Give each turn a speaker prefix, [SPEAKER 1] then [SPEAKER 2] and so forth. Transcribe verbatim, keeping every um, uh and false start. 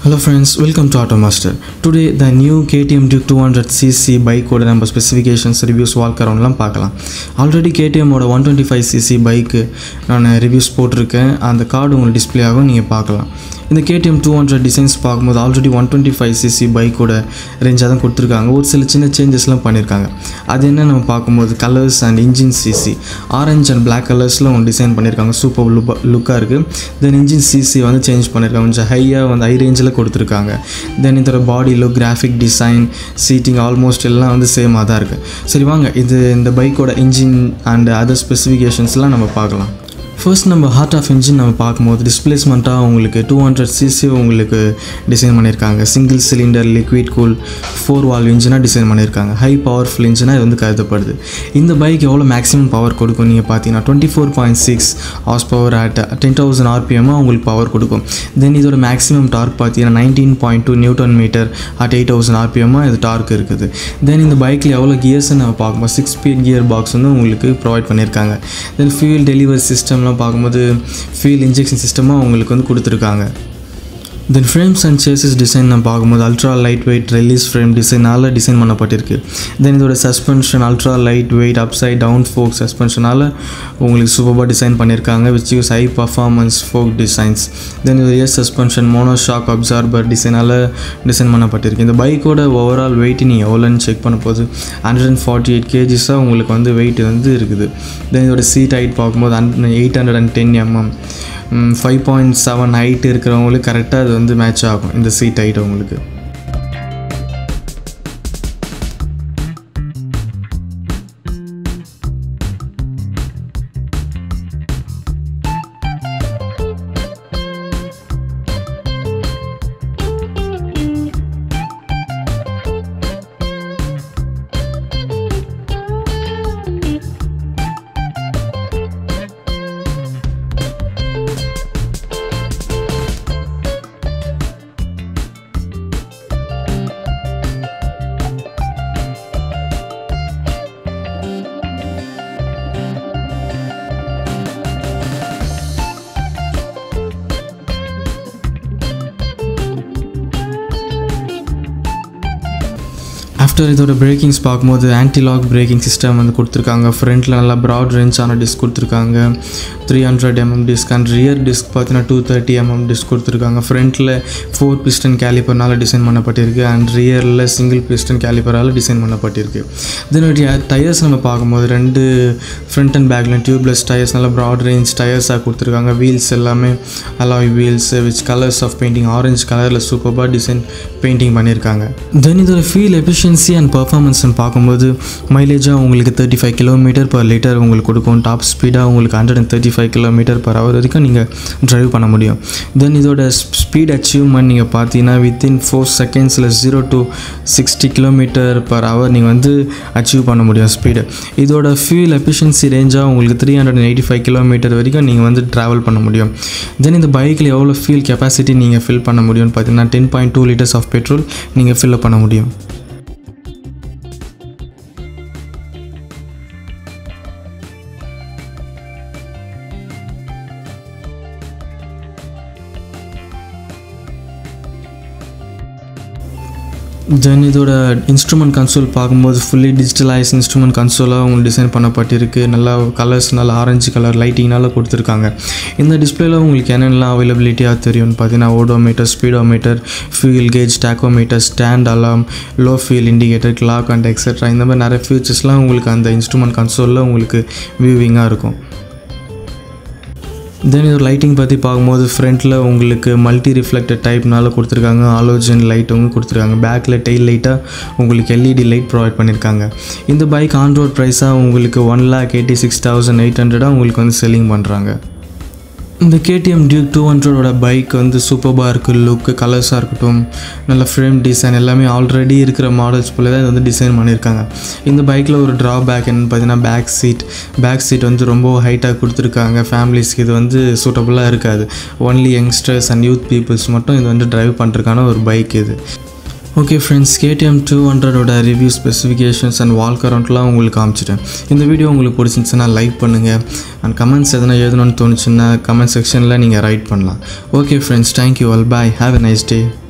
[SPEAKER 1] Hello friends, welcome to Automaster. Today the new K T M Duke two hundred C C bike oda number specifications reviews walk around la paakalam. Already K T M oda one twenty-five C C bike naan reviews potiruken, and card ungal display agum neenga paakalam. In the K T M two hundred designs paakumbodhu already one twenty-five C C bike oda range adhan kuduthirukanga. Or sila chinna changes la pannirukanga. Adu enna nama paakumbodhu colors and engine C C orange and black colors la on design pannirukanga. Super look ah irukku. Then engine C C vandu change pannirukanga. Konja high ah vandu high range la கொடுத்திருக்காங்க. Then இந்த body look, graphic design, seating almost எல்லாம் வந்து சேமா தான் இருக்கு. சரி வாங்க இது இந்த பைக்கோட இன்ஜின் அண்ட் அதர் ஸ்பெசிஃபிகேஷன்ஸ்லாம் நம்ம பார்க்கலாம். ஃபர்ஸ்ட் நம்ம ஹார்ட் ஆஃப் இன்ஜின் நம்ம பார்க்கும்போது டிஸ்பிளேஸ்மெண்ட்டாக உங்களுக்கு டூ ஹண்ட்ரட் சிசி உங்களுக்கு டிசைன் பண்ணியிருக்காங்க. Single cylinder liquid cool four valve இன்ஜினாக டிசைன் பண்ணியிருக்காங்க. ஹை பவர்ஃபுல் இன்ஜினாக இது வந்து கருதப்படுது. இந்த பைக் எவ்வளோ மேக்ஸிமம் பவர் கொடுக்கும் நீங்கள் பார்த்தீங்கன்னா twenty four point six horse power at ten thousand ஆர்பிஎம்மாக உங்களுக்கு பவர் கொடுக்கும். தென் இதோட மேக்ஸிமம் டார்க் பார்த்தீங்கன்னா nineteen point two newton metre at eight thousand ஆர்பிஎம்மாக இது டார்க் இருக்குது. தென் இந்த பைக்கில் எவ்வளோ கியர்ஸ்ன்னு நம்ம பார்க்கும்போது சிக்ஸ் ஸ்பீட் கியர் பாக்ஸ் வந்து உங்களுக்கு ப்ரொவைட் பண்ணியிருக்காங்க. தென் ஃபியூல் டெலிவரி சிஸ்டம்லாம் பார்க்கும்போது ஃபியூல் இன்ஜெக்ஷன் சிஸ்டமாக உங்களுக்கு வந்து கொடுத்துருக்காங்க. Then frames and chassis design நம்ம பார்க்கும்போது ultra light weight release frame டிசைனால் டிசைன் பண்ணப்பட்டிருக்கு. தென் இதோட suspension ultra light weight upside down fork சஸ்பென்ஷனால் உங்களுக்கு சூப்பராக டிசைன் பண்ணியிருக்காங்க. Which use high performance fork designs. Then இது rear suspension mono shock absorber டிசைனால் டிசைன் பண்ணப்பட்டிருக்கு. இந்த பைக்கோட ஓவரால் வெயிட் நீங்கள் எவ்வளோன்னு செக் பண்ண போது ஹண்ட்ரட் அண்ட் ஃபார்ட்டி எயிட் கேஜிஸாக உங்களுக்கு வந்து வெயிட் வந்து இருக்குது. தென் இதோட சீட் ஹைட் பார்க்கும்போது hundred eight hundred and ten mm five point seven height இருக்கிறவங்களுக்கு கரெக்டாக அது வந்து மேட்ச் ஆகும் இந்த சீட் ஹைட் உங்களுக்கு. ஆஃப்டர் இதோட பிரேக்கிங்ஸ் பார்க்கும்போது ஆன்டிலாக் பிரேக்கிங் சிஸ்டம் வந்து கொடுத்துருக்காங்க. ஃப்ரண்ட்டில் நல்லா ப்ராட் ரேஞ்சான டிஸ்க் கொடுத்துருக்காங்க. Three hundred mm disc and rear disc பார்த்தீங்கன்னா டூ தேர்ட்டி எம்எம் டிஸ்க் கொடுத்துருக்காங்க. ஃப்ரண்ட்டில் ஃபோர் பிஸ்டன் கேலிப்பர்னால் டிசைன் பண்ணப்பட்டிருக்கு அண்ட் ரியரில் சிங்கிள் பிஸ்டன் கேலிப்பரால் டிசைன் பண்ணப்பட்டிருக்கு. இதனுடைய டயர்ஸ் நம்ம பார்க்கும்போது ரெண்டு ஃப்ரண்ட் அண்ட் பேக்கில் டியூப்லெஸ் டயர்ஸ் நல்லா ப்ராட் ரேஞ்ச் டயர்ஸாக கொடுத்துருக்காங்க. வீல்ஸ் எல்லாமே alloy wheels which colours of painting orange கலரில் சூப்பராக டிசைன் பெயிண்டிங் பண்ணியிருக்காங்க. தென் இதோட ஃபீல் எஃபிஷியன்சி அண்ட் பர்ஃபார்மன்ஸ்ன்னு பார்க்கும்போது மைலேஜாக உங்களுக்கு thirty five kilometre per litre உங்களுக்கு கொடுக்கும். டாப் ஸ்பீடாக உங்களுக்கு hundred and thirty five kilometre per hour வரைக்கும் நீங்கள் ட்ரைவ் பண்ண முடியும். தென் இதோட ஸ்பீட் அச்சீவ்மெண்ட் நீங்கள் பார்த்தீங்கன்னா வித்தின் ஃபோர் செகண்ட்ஸில் zero to sixty kilometre per hour நீங்கள் வந்து அச்சீவ் பண்ண முடியும் ஸ்பீடு. இதோட ஃபியூல் எஃபிஷியன்சி ரேஞ்சாக உங்களுக்கு three hundred and eighty five kilometre வரைக்கும் நீங்கள் வந்து ட்ராவல் பண்ண முடியும். தென் இந்த பைக்கில் எவ்வளோ ஃபியூல் கெப்பாசிட்டி நீங்கள் ஃபில் பண்ண முடியும்னு பார்த்தீங்கன்னா ten point two litres of petrol நீங்கள் ஃபில் பண்ண முடியும். தென் இதோட இன்ஸ்ட்ருமெண்ட் கன்சோல் பார்க்கும்போது ஃபுல்லி டிஜிட்டலைஸ் இன்ஸ்ட்ருமெண்ட் கன்சோலாக உங்களுக்கு டிசைன் பண்ணப்பட்டிருக்கு. நல்லா கலர்ஸ் நல்லா ஆரஞ்சு கலர் லைட்டிங்னால கொடுத்துருக்காங்க. இந்த டிஸ்பிளேல உங்களுக்கு என்னென்னலாம் அவைலபிலிட்டியாக தெரியும்னு பார்த்தீங்கன்னா odometer, speedometer, fuel gauge, tachometer, stand alarm, low fuel indicator, clock and etcetera இந்த மாதிரி நிறைய ஃபியூச்சர்ஸ்லாம் உங்களுக்கு அந்த இன்ஸ்ட்ருமெண்ட் கன்சோலில் உங்களுக்கு வியூவிங்காக இருக்கும். தென் இது லைட்டிங் பற்றி பார்க்கும்போது ஃப்ரண்ட்டில் உங்களுக்கு மல்டி ரிஃப்ளெக்டர் டைப்னால கொடுத்துருக்காங்க. ஆலோஜன் லைட்டும் கொடுத்துருக்காங்க. பேக்கில் டெயில் லைட்டாக உங்களுக்கு எல்இடி லைட் ப்ரொவைட் பண்ணியிருக்காங்க. இந்த பைக் ஆன் ரோட் ப்ரைஸாக உங்களுக்கு one lakh eighty six thousand eight ஹண்ட்ரடாக உங்களுக்கு வந்து செல்லிங் பண்ணுறாங்க. இந்த K T M Duke two ஹண்ட்ரடோட பைக் வந்து சூப்பராக இருக்குது. லுக்கு கலர்ஸாக இருக்கட்டும், நல்ல ஃப்ரேம் டிசைன் எல்லாமே ஆல்ரெடி இருக்கிற மாடல்ஸ் போல தான் இது வந்து டிசைன் பண்ணியிருக்காங்க. இந்த பைக்கில் ஒரு ட்ராபேக் என்னென்னு பார்த்தீங்கன்னா பேக் சீட் பேக் சீட் வந்து ரொம்ப ஹைட்டாக கொடுத்துருக்காங்க. ஃபேமிலிஸ்க்கு இது வந்து சூட்டபுளாக இருக்காது. Only youngsters and youth peoples மட்டும் இது வந்து ட்ரைவ் பண்ணுறதுக்கான ஒரு பைக் இது. Okay friends, K T M two hundred oda review specifications and walk around la ungalku kaamichiren. Indha video ungalku pidichirundha like pannunga and comments edana edunonu thonichina comment section la neenga write pannalam. Okay friends, thank you all, bye, have a nice day.